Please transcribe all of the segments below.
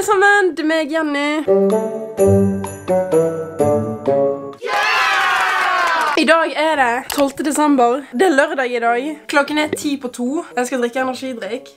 alle sammen, det er meg, Jenny. I dag er det 12. desember. Det er lørdag i dag. Klokken er 1:50. Jeg skal drikke energidrikk.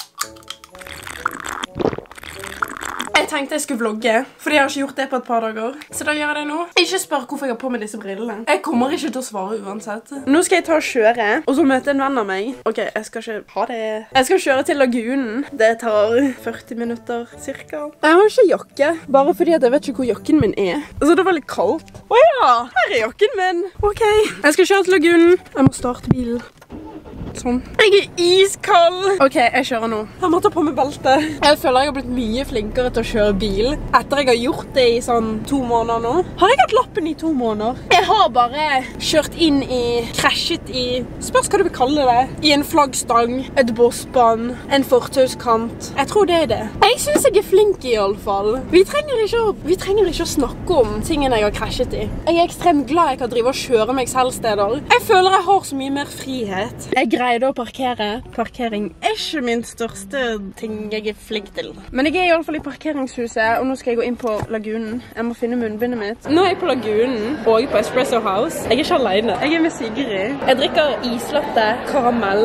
Jeg tenkte jeg skulle vlogge, fordi jeg har ikke gjort det på et par dager. Så da gjør jeg det nå. Ikke spør hvorfor jeg har på meg disse brillene. Jeg kommer ikke til å svare uansett. Nå skal jeg ta og kjøre, og så møte en venn av meg. Ok, jeg skal ikke ha det. Jeg skal kjøre til Lagunen. Det tar 40 minutter, cirka. Jeg har ikke jakke, bare fordi jeg vet ikke hvor jakken min er. Så det var litt kaldt. Åja, her er jakken min. Ok, jeg skal kjøre til Lagunen. Jeg må starte bilen. Sånn. Jeg er iskald. Ok, jeg kjører nå. Jeg må ta på meg belte. Jeg føler jeg har blitt mye flinkere til å kjøre bil etter jeg har gjort det i sånn 2 måneder nå. Har jeg hatt lappen i 2 måneder? Jeg har bare kjørt inn i, krasjet i, spørs hva du vil kalle det, i en flaggstang, et bossbånd, en fortauskant. Jeg tror det er det. Jeg synes jeg er flink i alle fall. Vi trenger ikke å snakke om tingene jeg har krasjet i. Jeg er ekstremt glad jeg kan drive og kjøre meg selv steder. Jeg føler jeg har så mye mer frihet. Jeg greide å parkere. Parkering er ikke min største ting jeg er flink til. Men jeg er i alle fall i parkeringshuset, og nå skal jeg gå inn på Lagunen. Jeg må finne munnbindet mitt. Nå er jeg på Lagunen, og på Espresso House. Jeg er ikke alene. Jeg er med Sigrid. Jeg drikker islatte karamell.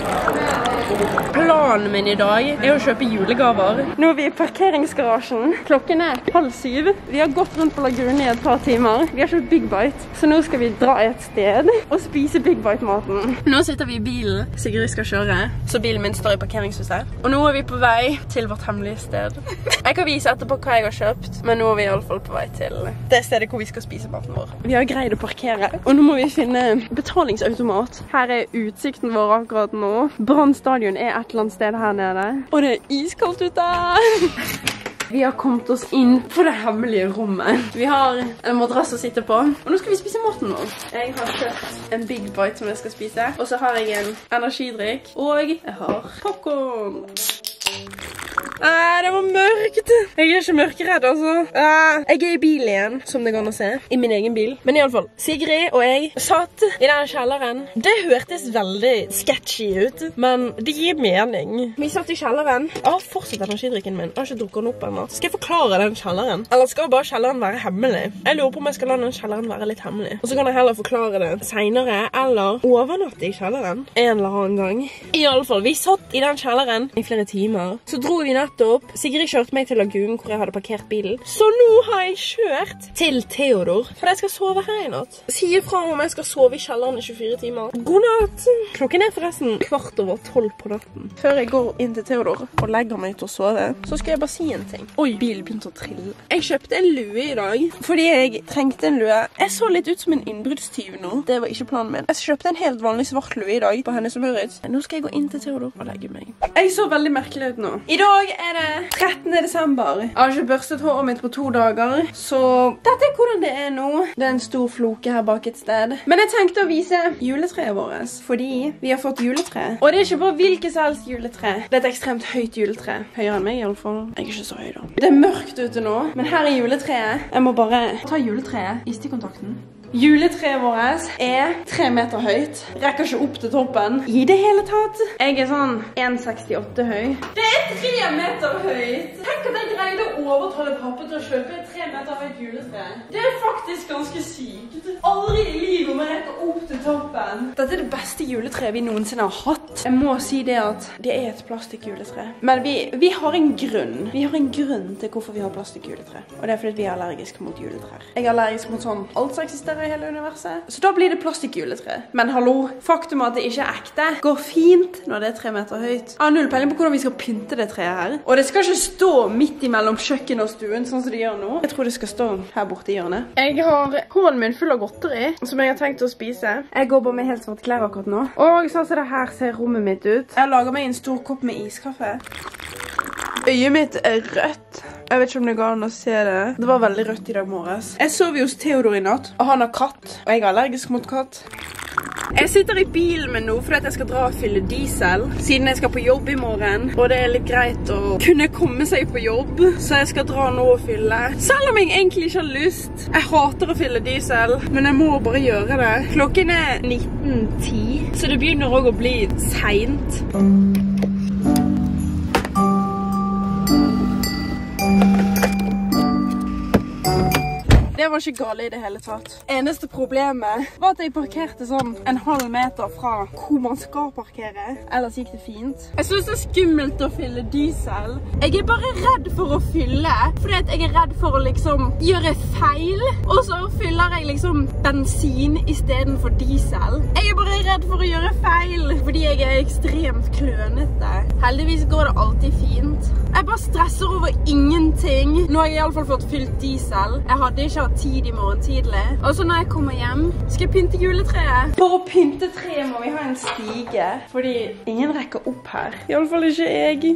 Planen min i dag er å kjøpe julegaver. Nå er vi i parkeringsgarasjen. Klokken er 6:30. Vi har gått rundt på Lagunen i et par timer. Vi har kjøpt Big Bite, så nå skal vi dra et sted og spise Big Bite-maten. Nå sitter vi i bilen. Sigrid skal kjøre, så bilen min står i parkeringshuset. Og nå er vi på vei til vårt hemmelige sted. Jeg kan vise etterpå hva jeg har kjøpt, men nå er vi i alle fall på vei til det stedet hvor vi skal spise maten vår. Vi har greid å parkere, og nå må vi finne betalingsautomat. Her er utsikten vår akkurat nå. Brann stadion er et eller annet sted her nede. Og det er iskaldt ute! Vi har kommet oss inn på det hemmelige rommet. Vi har en madrass å sitte på, og nå skal vi spise maten vår. Jeg har kjøpt en Big Bite som jeg skal spise, og så har jeg en energidrikk, og jeg har popcorn. Det var mørkt. Jeg er ikke mørkeredd, altså. Jeg er i bil igjen, som det kan å se. I min egen bil. Men i alle fall, Sigrid og jeg satt i den kjelleren. Det hørtes veldig sketchy ut, men det gir mening. Vi satt i kjelleren. Jeg har fortsatt energidrikken min. Jeg har ikke drukket den opp ennå. Skal jeg forklare den kjelleren? Eller skal bare kjelleren være hemmelig? Jeg lurer på om jeg skal la den kjelleren være litt hemmelig. Og så kan jeg heller forklare det senere, eller overnatte i kjelleren en eller annen gang. I alle fall, vi satt i den kjelleren i flere timer. Så dro vi nettopp. Sigrid kjørte meg til Lagunen hvor jeg hadde parkert bilen. Så nå har jeg kjørt til Theodor, for jeg skal sove her i natt. Sier fra om jeg skal sove i kjelleren i 24 timer. God natt! Klokken er forresten 12:15 på natten. Før jeg går inn til Theodor og legger meg til å sove, så skal jeg bare si en ting. Oi, bilen begynte å trille. Jeg kjøpte en lue i dag, fordi jeg trengte en lue. Jeg så litt ut som en innbruddstyv nå. Det var ikke planen min. Jeg kjøpte en helt vanlig svart lue i dag på Hennes og Mauritz. Nå skal jeg gå inn til Theodor og legge meg. Jeg så veldig merkelig ut nå. I dag er det 13. desember. Jeg har ikke børstet håret mitt på 2 dager, så dette er hvordan det er nå. Det er en stor floke her bak et sted. Men jeg tenkte å vise juletreet vårt, fordi vi har fått juletre. Og det er ikke bare hvilket som helst juletre. Det er et ekstremt høyt juletre. Høyere enn meg i alle fall. Jeg er ikke så høy da. Det er mørkt ute nå, men her er juletreet. Jeg må bare ta juletreet i stikkontakten. Juletreet vårt er 3 meter høyt. Rekker ikke opp til toppen i det hele tatt. Jeg er sånn 1,68 høy. Det er 3 meter høyt! Tenk at jeg greide å overtale pappa til å kjøpe et 3 meter høyt juletre. Det er faktisk ganske sykt. Aldri i livet må jeg rekke opp til toppen. Dette er det beste juletreet vi noensinne har hatt. Jeg må si det at det er et plastikkjuletre. Men vi har en grunn. Vi har en grunn til hvorfor vi har plastikkjuletre. Og det er fordi vi er allergiske mot juletrær. Jeg er allergisk mot sånn alt som eksisterer i hele universet. Så da blir det plastikkjuletre. Men hallo, faktum at det ikke er ekte går fint når det er 3 meter høyt. Jeg har null peiling på hvordan vi skal pynte det treet her. Og det skal ikke stå midt imellom kjøkken og stuen, sånn som det gjør nå. Jeg tror det skal stå her borte i hjørnet. Jeg har hånden min full av godteri, som jeg har tenkt å spise. Jeg går bare med helt svart klær akkurat nå. Og sånn som det her ser rommet mitt ut. Jeg lager meg en stor kopp med iskaffe. Øyet mitt er rødt. Jeg vet ikke om det går an å se det. Det var veldig rødt i dag morges. Jeg sov hos Theodor i natt, og han har katt. Og jeg er allergisk mot katt. Jeg sitter i bilen min nå fordi jeg skal dra og fylle diesel, siden jeg skal på jobb i morgen. Og det er litt greit å kunne komme seg på jobb, så jeg skal dra nå og fylle. Selv om jeg egentlig ikke har lyst. Jeg hater å fylle diesel, men jeg må bare gjøre det. Klokken er 19:10, så det begynner også å bli sent. Det var ikke gale i det hele tatt. Eneste problemet var at jeg parkerte sånn en halv meter fra hvor man skal parkere. Ellers gikk det fint. Jeg synes det er skummelt å fylle diesel. Jeg er bare redd for å fylle, fordi at jeg er redd for å liksom gjøre feil, og så fyller jeg liksom bensin i stedet for diesel. Jeg er bare redd for å gjøre feil, fordi jeg er ekstremt klønete. Heldigvis går det alltid fint. Jeg bare stresser over ingenting. Nå har jeg i alle fall fått fylt diesel. Jeg hadde ikke hatt tid i morgen tidlig. Og så når jeg kommer hjem, skal jeg pynte juletreet. For å pynte treet må vi ha en stige, fordi ingen rekker opp her. I alle fall ikke jeg.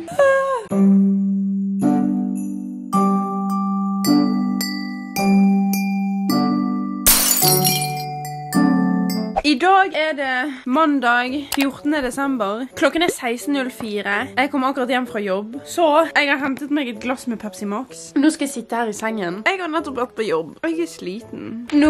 I dag er det mandag 14. desember. Klokken er 16:04. Jeg kom akkurat hjem fra jobb. Så jeg har hentet meg et glass med Pepsi Max. Nå skal jeg sitte her i sengen. Jeg har nettopp vært på jobb, og jeg er sliten. Nå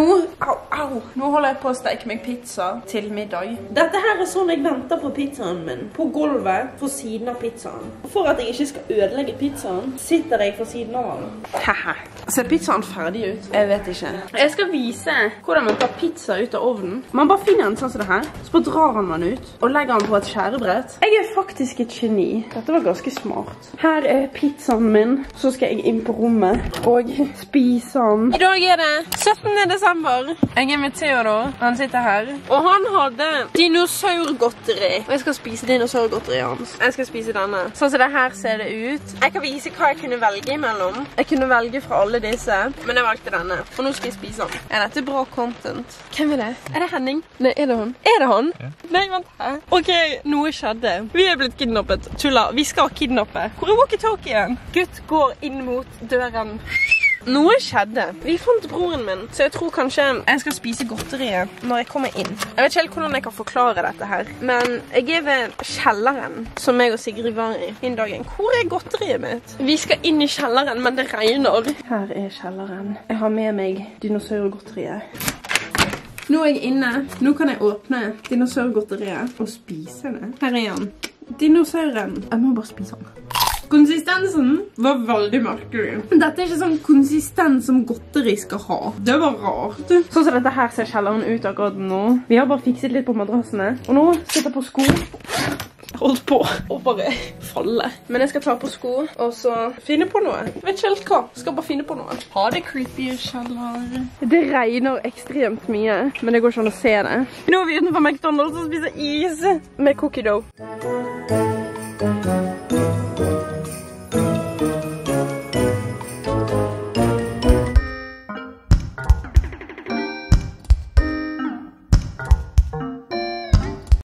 holder jeg på å steke meg pizza til middag. Dette her er sånn jeg venter på pizzaen min. På gulvet for siden av pizzaen. For at jeg ikke skal ødelegge pizzaen, sitter jeg for siden av den. Haha. Ser pizzaen ferdig ut? Jeg vet ikke. Jeg skal vise hvordan man tar pizza ut av ovnen. Man bare finner den sånn som det her, så drar han ut og legger den på et skjærebrett. Jeg er faktisk et geni. Dette var ganske smart. Her er pizzaen min. Så skal jeg inn på rommet og spise den. I dag er det 17. desember. Jeg er med Theodor. Han sitter her. Og han hadde dinosaurgodteri. Og jeg skal spise dinosaurgodteri hans. Jeg skal spise denne. Sånn som det her ser det ut. Jeg kan vise hva jeg kunne velge imellom. Jeg kunne velge fra alle disse, men jeg valgte denne. Og nå skal jeg spise den. Er dette bra content? Hvem er det? Er det Henning? Nei, er det han? Er det han? Ja. Nei, vent her. Ok, noe skjedde. Vi er blitt kidnappet. Tulla, vi skal kidnappe. Hvor er walkie-talkien? Gutt går inn mot døren. Noe skjedde. Vi fant broren min, så jeg tror kanskje jeg skal spise godteriet når jeg kommer inn. Jeg vet ikke helt hvordan jeg kan forklare dette her, men jeg er ved kjelleren som jeg og Sigrid var i den dagen. Hvor er godteriet mitt? Vi skal inn i kjelleren, men det regner. Her er kjelleren. Jeg har med meg dinosaurgodteriet. Nå er jeg inne. Nå kan jeg åpne dinosaurgodteriet og spise det. Her er han. Dinosauren. Jeg må bare spise den. Konsistensen var veldig merkelig. Dette er ikke sånn konsistens som godteri skal ha. Det var rart. Sånn som dette her ser kjelleren ut akkurat nå. Vi har bare fikset litt på madrassene. Og nå sitter jeg på sko. Holdt på å bare falle. Men jeg skal ta på sko, og så finne på noe. Jeg vet ikke helt hva. Skal bare finne på noe. Ha det creepy kjeller. Det regner ekstremt mye, men det går ikke an å se det. Nå er vi utenfor McDonald's og spiser is med cookie dough.